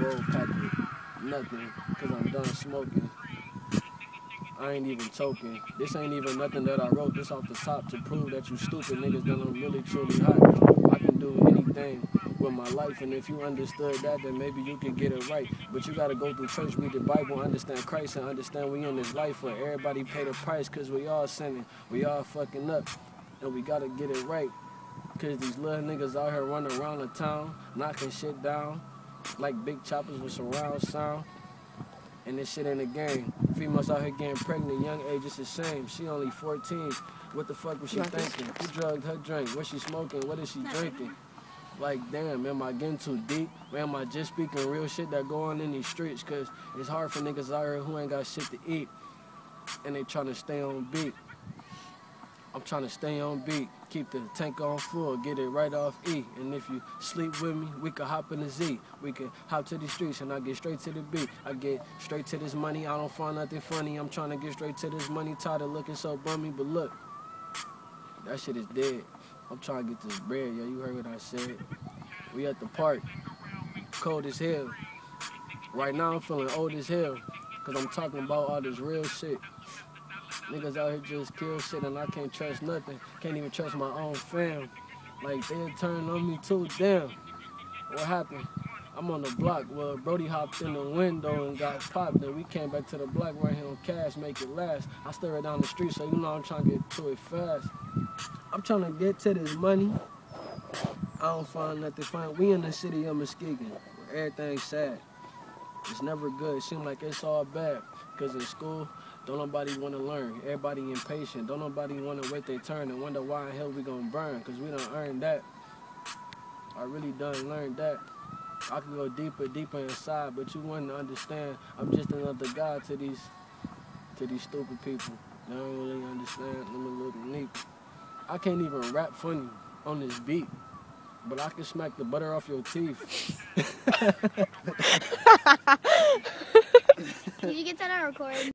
full pack of nothing, cause I'm done smoking. I ain't even choking. This ain't even nothing that I wrote. This off the top to prove that you stupid niggas that I'm really truly hot. I can do anything with my life, and if you understood that, then maybe you could get it right. But you gotta go through church, read the Bible, understand Christ, and understand we in this life where everybody pay the price, cause we all sinning, we all fucking up, and we gotta get it right. Cause these little niggas out here running around the town, knocking shit down, like big choppers with surround sound. And this shit ain't a game. Females out here getting pregnant, young age, it's the same. She only 14. What the fuck was she thinking? Who drugged her drink? What she smoking? What is she drinking? Like, damn, am I getting too deep? Or am I just speaking real shit that go on in these streets? Cause it's hard for niggas out here who ain't got shit to eat. And they trying to stay on beat. I'm trying to stay on beat, keep the tank on full, get it right off E. And if you sleep with me, we can hop in the Z. We can hop to the streets and I get straight to the beat. I get straight to this money, I don't find nothing funny. I'm trying to get straight to this money, tired of looking so bummy. But look, that shit is dead. I'm trying to get this bread, yo, you heard what I said. We at the park, cold as hell. Right now I'm feeling old as hell, cause I'm talking about all this real shit. Niggas out here just kill shit and I can't trust nothing. Can't even trust my own fam. Like, they'll turn on me too, damn. What happened? I'm on the block. Well, Brody hopped in the window and got popped. Then we came back to the block right here on Cash, make it last. I stay right down the street, so you know I'm trying to get to it fast. I'm trying to get to this money. I don't find nothing fun. We in the city of Muskegon, where everything's sad. It's never good. It seems like it's all bad. Because in school, don't nobody want to learn. Everybody impatient. Don't nobody want to wait their turn and wonder why in hell we gonna burn. Because we done earned that. I really done learned that. I could go deeper inside, but you wouldn't understand. I'm just another guy to these stupid people. They don't really understand. Them a little neat. I can't even rap funny on this beat, but I can smack the butter off your teeth. Did you get that on recording?